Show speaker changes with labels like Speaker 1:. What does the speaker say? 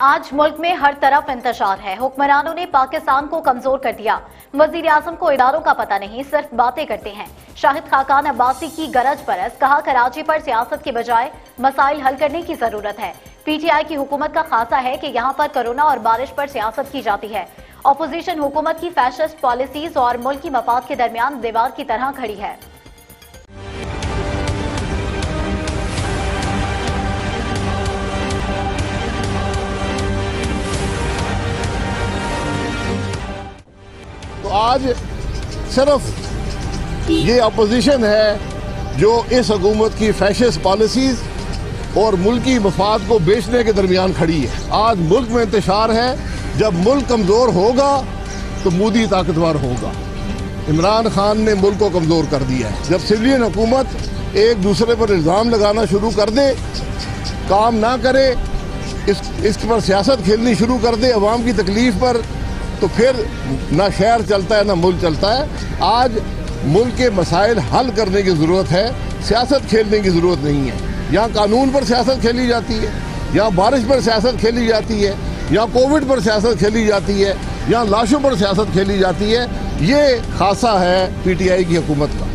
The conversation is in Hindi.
Speaker 1: आज मुल्क में हर तरफ इंतशार है। हुक्मरानों ने पाकिस्तान को कमजोर कर दिया। वजीर आजम को इदारों का पता नहीं, सिर्फ बातें करते हैं। शाहिद खाकान अब्बासी की गरज परस, कहा कराची पर सियासत के बजाय मसाइल हल करने की जरूरत है। पीटीआई की हुकूमत का खासा है कि यहाँ पर कोरोना और बारिश पर सियासत की जाती है। अपोजिशन हुकूमत की फैशिस्ट पॉलिसीज और मुल्की मफाद के दरमियान दीवार की तरह खड़ी है।
Speaker 2: तो आज सिर्फ ये अपोजिशन है जो इस हुकूमत की फैशिस्ट पॉलिसीज और मुल्की मफाद को बेचने के दरमियान खड़ी है। आज मुल्क में इंतशार है, जब मुल्क कमजोर होगा तो मोदी ताकतवर होगा। इमरान खान ने मुल्क को कमजोर कर दिया है। जब सिविलियन हुकूमत एक दूसरे पर इल्जाम लगाना शुरू कर दे, काम ना करे, इस पर सियासत खेलनी शुरू कर दे अवाम की तकलीफ पर, तो फिर ना शहर चलता है ना मुल्क चलता है। आज मुल्क के मसाइल हल करने की ज़रूरत है, सियासत खेलने की ज़रूरत नहीं है। यहाँ कानून पर सियासत खेली जाती है, यहाँ बारिश पर सियासत खेली जाती है, यहाँ कोविड पर सियासत खेली जाती है, यहाँ लाशों पर सियासत खेली जाती है। ये खासा है पीटीआई की हुकूमत का।